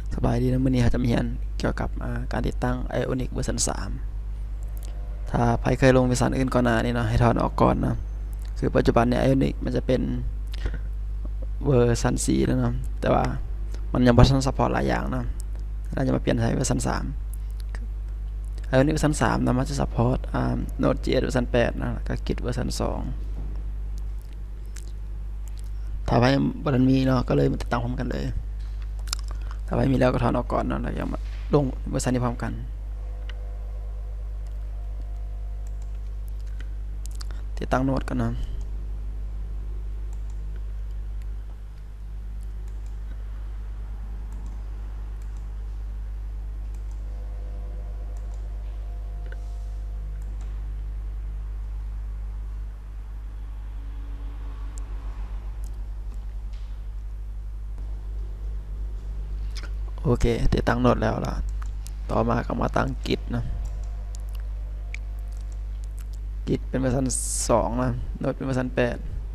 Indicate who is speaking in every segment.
Speaker 1: สบายดีนะมื้อนี้เราจะมาเรียนเกี่ยวกับการติดตั้ง Ionic เวอร์ชัน3ถ้าใครเคยลงเวอร์ชันอื่นก่อนหน้านี้เนาะให้ถอดออกก่อนนะคือปัจจุบันเนี่ย Ionic มันจะเป็นเวอร์ชัน4แล้วเนาะแต่ว่ามันยังบ่ทันซัพพอร์ตหลายอย่างเนาะเราจะมาเปลี่ยนใช้เวอร์ชัน3 Ionic เวอร์ชัน3นะมันจะซัพพอร์ตNode.js เวอร์ชัน8นะแล้วก็ Git เวอร์ชัน2ถ้าใครบ่ทันมีเนาะก็เลยมาติดตั้งพร้อมกันเลยถ้าใครมีแล้วก็ถอดออกก่อนเนาะแล้วยังมาลงเวอร์ชันนี้พร้อมกันติดตั้งโน้ตกันนะโอเคติดตั้งโน้ตแล้วล่ะต่อมาก็มาตั้ง Git นะ Git เป็นเวอร์ชัน2นะโน้ตเป็นเวอร์ชัน8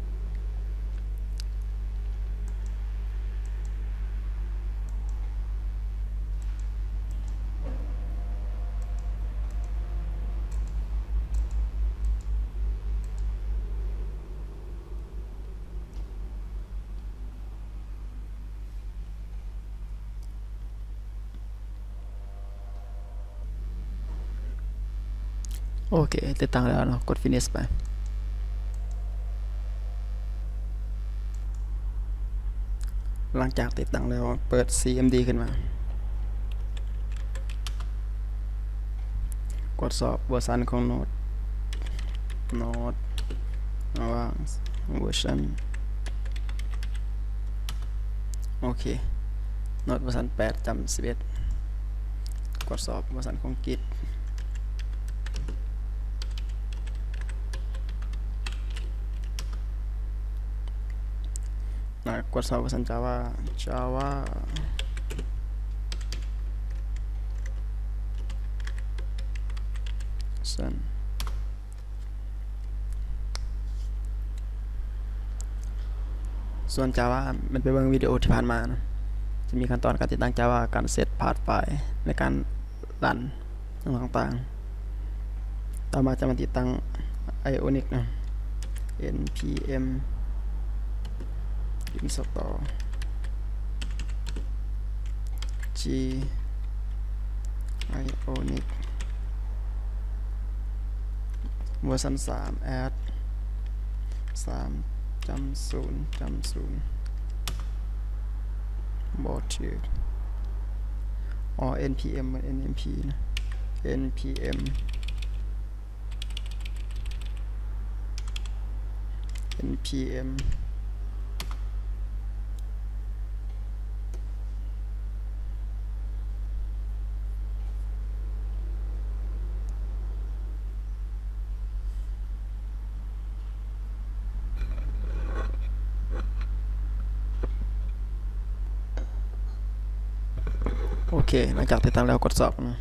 Speaker 1: โอเคติดตั้งแล้วเนาะกด finish ไปหลังจากติดตั้งแล้วเปิด CMD ขึ้นมากดสอบเวอร์ชันของโน้ตระหว่างเวอร์ชันโอเคโน้ตเวอร์ชัน8จำ11กดสอบเวอร์ชันของ Git กดสอบเวอร์ชัน Java ส่วน Java มันไปเบิ่งวิดีโอที่ผ่านมานะจะมีขั้นตอนการติดตั้ง Java การเซตพาธไฟล์ในการรันต่างๆต่อมาจะมาติดตั้ง Ionic นะ npm install g Ionic เวอร์ชัน3 add 3.0 บอทชื่อnpm เหมือน nmp นะ npm โอเคหลังจากติดตั้งแล้วกดสอบนะ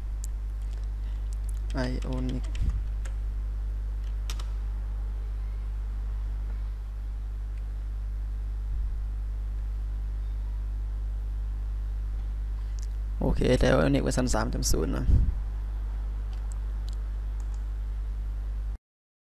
Speaker 1: Ionic โอเคแต่ Ionic เวอร์ชัน3.0นะ